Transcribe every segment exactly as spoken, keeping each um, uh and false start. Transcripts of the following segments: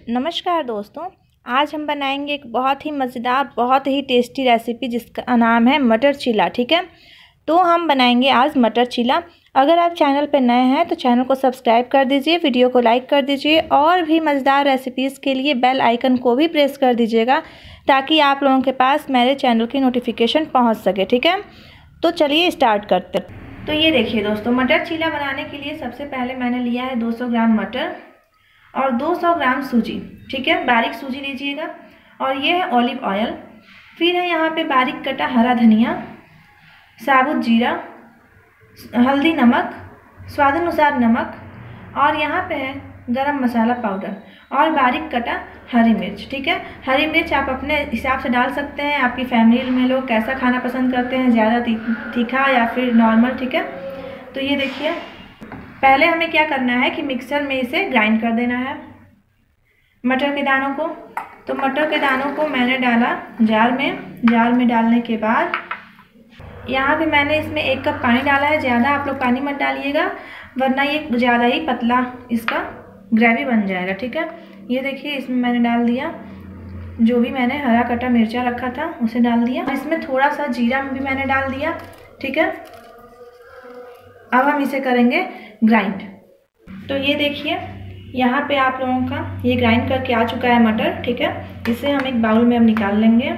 नमस्कार दोस्तों, आज हम बनाएंगे एक बहुत ही मज़ेदार बहुत ही टेस्टी रेसिपी जिसका नाम है मटर चीला। ठीक है, तो हम बनाएंगे आज मटर चीला। अगर आप चैनल पर नए हैं तो चैनल को सब्सक्राइब कर दीजिए, वीडियो को लाइक कर दीजिए और भी मज़ेदार रेसिपीज़ के लिए बेल आइकन को भी प्रेस कर दीजिएगा ताकि आप लोगों के पास मेरे चैनल की नोटिफिकेशन पहुँच सके। ठीक है, तो चलिए स्टार्ट करते हैं। तो ये देखिए दोस्तों, मटर चीला बनाने के लिए सबसे पहले मैंने लिया है दो सौ ग्राम मटर और दो सौ ग्राम सूजी। ठीक है, बारीक सूजी लीजिएगा। और ये है ऑलिव ऑयल। फिर है यहाँ पे बारीक कटा हरा धनिया, साबुत जीरा, हल्दी, नमक, स्वाद अनुसार नमक, और यहाँ पे है गरम मसाला पाउडर और बारीक कटा हरी मिर्च। ठीक है, हरी मिर्च आप अपने हिसाब से डाल सकते हैं। आपकी फैमिली में लोग कैसा खाना पसंद करते हैं, ज़्यादा तीखा या फिर नॉर्मल। ठीक है, तो ये देखिए, पहले हमें क्या करना है कि मिक्सर में इसे ग्राइंड कर देना है मटर के दानों को। तो मटर के दानों को मैंने डाला जार में। जार में डालने के बाद यहाँ पे मैंने इसमें एक कप पानी डाला है। ज़्यादा आप लोग पानी मत डालिएगा वरना ये ज़्यादा ही पतला इसका ग्रेवी बन जाएगा। ठीक है, ये देखिए, इसमें मैंने डाल दिया जो भी मैंने हरा कटा मिर्चा रखा था उसे डाल दिया। इसमें थोड़ा सा जीरा भी मैंने डाल दिया। ठीक है, अब हम इसे करेंगे ग्राइंड। तो ये देखिए, यहाँ पे आप लोगों का ये ग्राइंड करके आ चुका है मटर। ठीक है, इसे हम एक बाउल में अब निकाल लेंगे।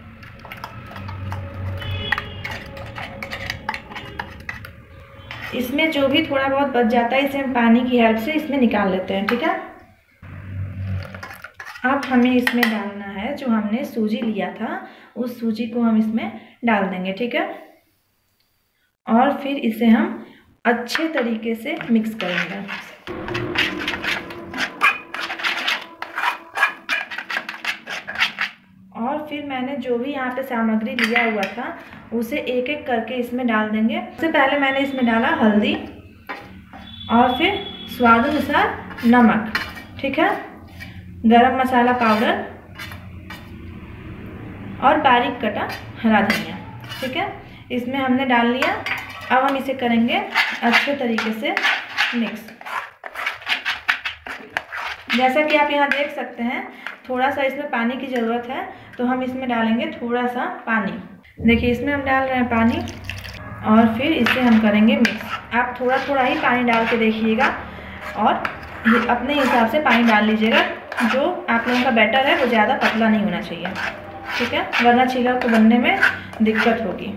इसमें जो भी थोड़ा बहुत बच जाता है इसे हम पानी की हेल्प से इसमें निकाल लेते हैं। ठीक है, अब हमें इसमें डालना है जो हमने सूजी लिया था, उस सूजी को हम इसमें डाल देंगे। ठीक है, और फिर इसे हम अच्छे तरीके से मिक्स करेंगे। और फिर मैंने जो भी यहाँ पे सामग्री लिया हुआ था उसे एक एक करके इसमें डाल देंगे। सबसे पहले मैंने इसमें डाला हल्दी और फिर स्वाद अनुसार नमक। ठीक है, गरम मसाला पाउडर और बारीक कटा हरा धनिया। ठीक है, इसमें हमने डाल लिया। अब हम इसे करेंगे अच्छे तरीके से मिक्स। जैसा कि आप यहाँ देख सकते हैं, थोड़ा सा इसमें पानी की ज़रूरत है तो हम इसमें डालेंगे थोड़ा सा पानी। देखिए, इसमें हम डाल रहे हैं पानी और फिर इसे हम करेंगे मिक्स। आप थोड़ा थोड़ा ही पानी डाल के देखिएगा और अपने हिसाब से पानी डाल लीजिएगा। जो आप लोगों का बैटर है वो ज़्यादा पतला नहीं होना चाहिए। ठीक है, वरना चीला को बनने में दिक्कत होगी।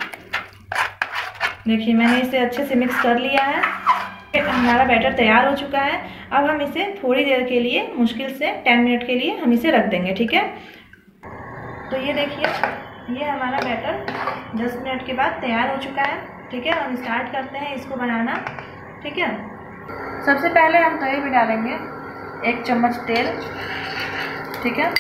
देखिए, मैंने इसे अच्छे से मिक्स कर लिया है। हमारा बैटर तैयार हो चुका है। अब हम इसे थोड़ी देर के लिए, मुश्किल से टेन मिनट के लिए हम इसे रख देंगे। ठीक है, तो ये देखिए, ये हमारा बैटर दस मिनट के बाद तैयार हो चुका है। ठीक है, हम स्टार्ट करते हैं इसको बनाना। ठीक है, सबसे पहले हम तवे पे डालेंगे एक चम्मच तेल। ठीक है,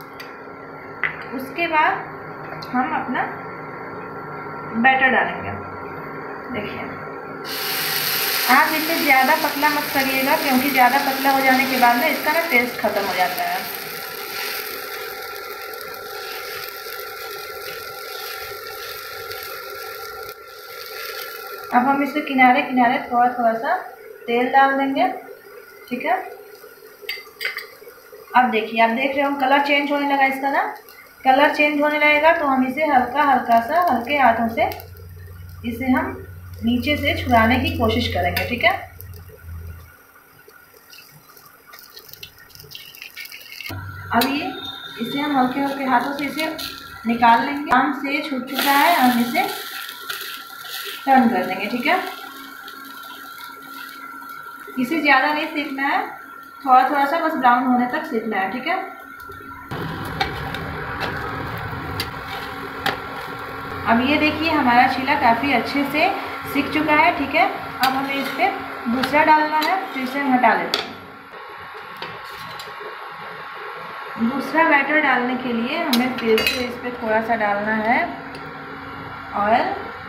उसके बाद हम अपना बैटर डालेंगे। देखिए, आप इसे ज़्यादा पतला मत करिएगा क्योंकि ज़्यादा पतला हो जाने के बाद में इसका ना टेस्ट ख़त्म हो जाता है। अब हम इसके किनारे किनारे थोड़ा थोड़ा सा तेल डाल देंगे। ठीक है, अब देखिए, आप देख रहे हो कलर चेंज होने लगा इसका ना। कलर चेंज होने लगेगा तो हम इसे हल्का हल्का सा हल्के हाथों से इसे हम नीचे से छुड़ाने की कोशिश करेंगे। ठीक है, अब ये इसे हम हल्के हल्के हाथों से इसे निकाल लेंगे। आम से छूट चुका है, हम इसे टर्न कर देंगे। ठीक है, इसे ज़्यादा नहीं सेकना है, थोड़ा थोड़ा सा बस ब्राउन होने तक सेकना है। ठीक है, अब ये देखिए, हमारा चीला काफ़ी अच्छे से सीख चुका है। ठीक है, अब हमें इस पर दूसरा डालना है तो इसे हम हटा लेते हैं। दूसरा बैटर डालने के लिए हमें फिर से इस पर थोड़ा सा डालना है ऑयल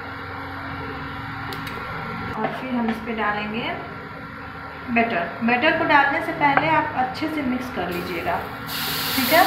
और फिर हम इस पर डालेंगे बैटर। बैटर को डालने से पहले आप अच्छे से मिक्स कर लीजिएगा। ठीक है,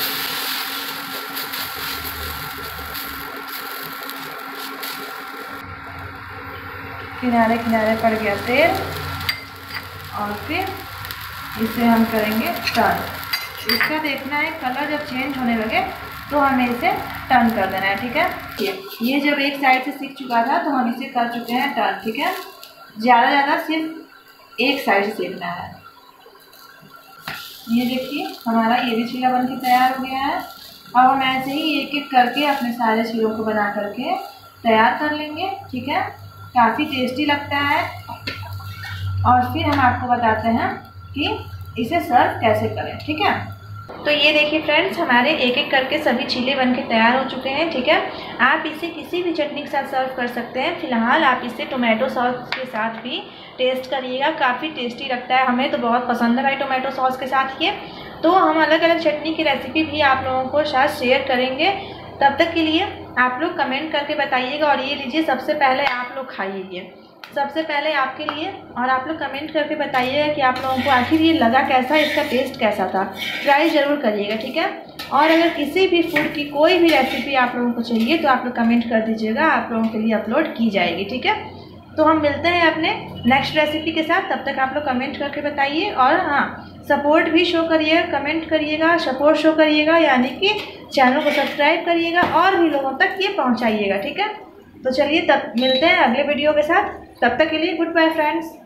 किनारे किनारे पड़ गया तेल और फिर इसे हम करेंगे टर्न। इसका देखना है कलर जब चेंज होने लगे तो हमें इसे टर्न कर देना है, ठीक है। ये जब एक साइड से सीख चुका था तो हम इसे कर चुके हैं टर्न, ठीक है। ज़्यादा ज़्यादा सिर्फ एक साइड से सीखना है। ये देखिए हमारा ये भी चीला बन के तैयार हो गया है। अब हम ऐसे ही एक एक करके अपने सारे चीलों को बना करके तैयार कर लेंगे, ठीक है। काफ़ी टेस्टी लगता है और फिर हम आपको बताते हैं कि इसे सर्व कैसे करें, ठीक है। तो ये देखिए फ्रेंड्स, हमारे एक एक करके सभी चीले बनके तैयार हो चुके हैं, ठीक है। आप इसे किसी भी चटनी के साथ सर्व कर सकते हैं। फिलहाल आप इसे टोमेटो सॉस के साथ भी टेस्ट करिएगा, काफ़ी टेस्टी लगता है। हमें तो बहुत पसंद है भाई टोमेटो सॉस के साथ ये। तो हम अलग अलग चटनी की रेसिपी भी आप लोगों को शायद शेयर करेंगे। तब तक के लिए आप लोग कमेंट करके बताइएगा। और ये लीजिए, सबसे पहले आप लोग खाइए, सबसे पहले आपके लिए। और आप लोग कमेंट करके बताइएगा कि आप लोगों को आखिर ये लगा कैसा, इसका टेस्ट कैसा था। ट्राई ज़रूर करिएगा, ठीक है। और अगर किसी भी फूड की कोई भी रेसिपी आप लोगों को चाहिए तो आप लोग कमेंट कर दीजिएगा, आप लोगों के लिए अपलोड की जाएगी, ठीक है। तो हम मिलते हैं अपने नेक्स्ट रेसिपी के साथ। तब तक आप लोग कमेंट करके बताइए। और हाँ, सपोर्ट भी शो करिएगा, कमेंट करिएगा, सपोर्ट शो करिएगा, यानी कि चैनल को सब्सक्राइब करिएगा और भी लोगों तक ये पहुँचाइएगा, ठीक है। तो चलिए तब मिलते हैं अगले वीडियो के साथ। तब तक के लिए गुड बाय फ्रेंड्स।